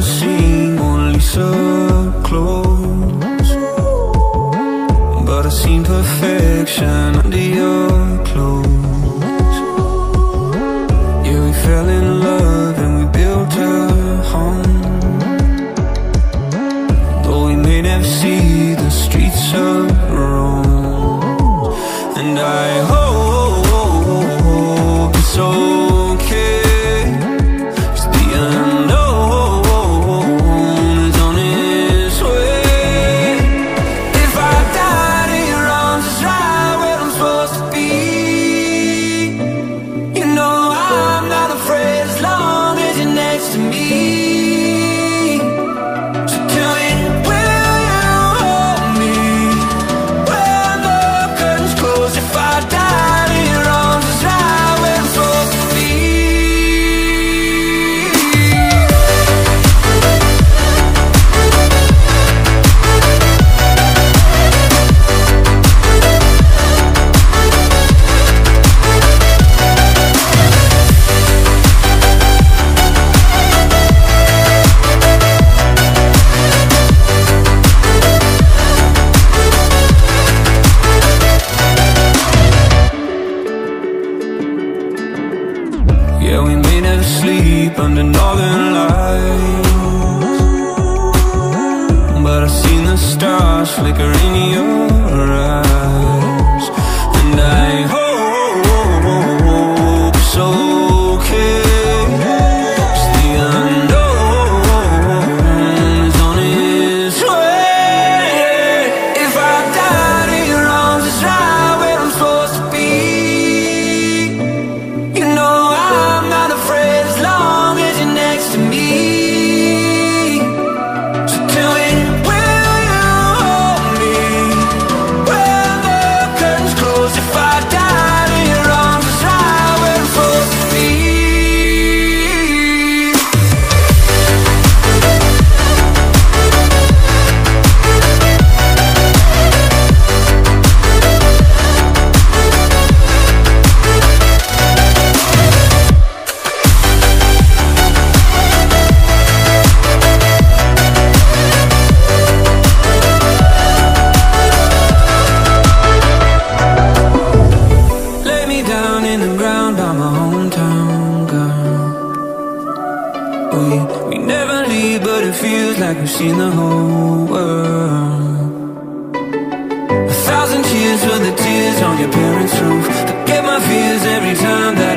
seen Mona Lisa close, but I've seen perfection under your clothes. Yeah, we fell in love and we built a home, though we may never see the streets of Rome. And I hope it's okay, 'cause the unknown is on its way. If I died in your arms, it's right where I'm supposed to be. You know I'm not afraid as long as you're next to me. So tell me, will you hold me when the curtains close? If I died in your arms, it's right where I'm supposed to be. Yeah, we may never sleep under northern lights, but I've seen the stars flicker in your eyes. And I hope it's okay, 'cause the unknown is on its way. If I died in your arms, it's right where I'm supposed to be. You know I'm not afraid as long as you're next to me. So tell me, will you hold me when the curtains close? If I died in your arms, it's right where I'm supposed to be. Lay me down in the ground by my hometown girl. We never leave, but it feels like we've seen the whole world. 1,000 cheers for the tears on your parents' roof. Forget my fears every time that